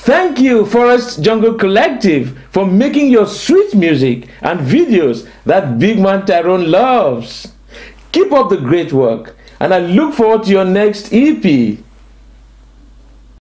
Thank you, Forest Jungle Collective, for making your sweet music and videos that big man Tyrone loves. Keep up the great work, and I look forward to your next EP.